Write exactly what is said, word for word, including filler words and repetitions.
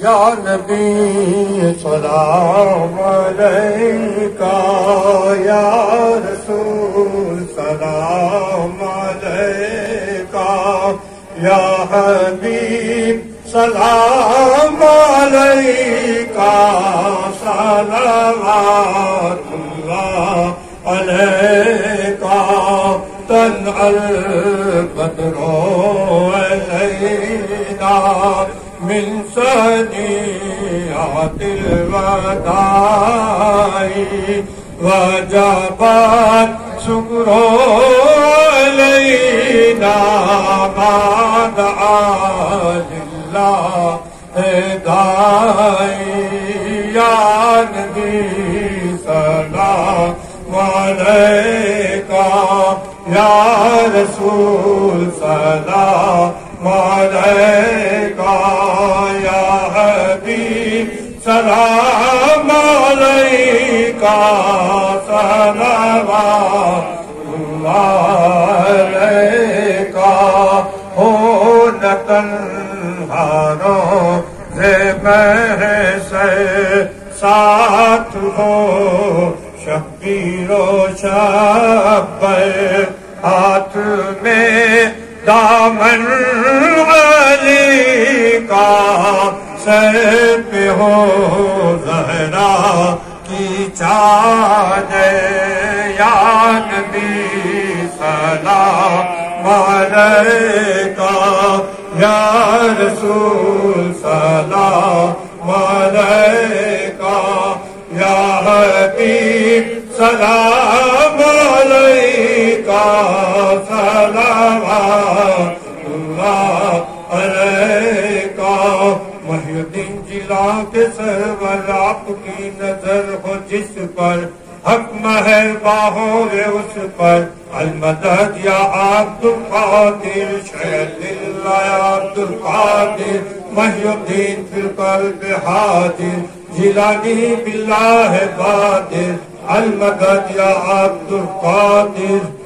یا نبی سلام علیکہ یا رسول سلام علیکہ یا حبیب سلام علیکہ صلوات اللہ علیکہ طلع البدر علینا من ثنیات الوداع وجب الشکر علینا ما دعا للہ داعی یا نبی سلام علیکہ یا رسول سلام علیکہ یا حبیب سلام علیکہ صلوات اللہ علیکہ ہو نہ تنہاروں سے محضر ساتھ ہو شبیر و شبر ہاتھ میں دامن علی کا سر پہ ہو زہرا کی چادر یا نبی سلام علیکہ یا رسول سلام علیکہ یا حبیب سلام علیکہ صلوات اللہ علیکہ محی الدین جلا کے سرور آپ کی نظر ہو جس پر حق مہرباں ہوئے اس پر المدد یا عبد القادر شہد اللہ یا عبد القادر محی الدین فی القلب حاضر جیلانی باللہ قادر المدد یا عبد القادر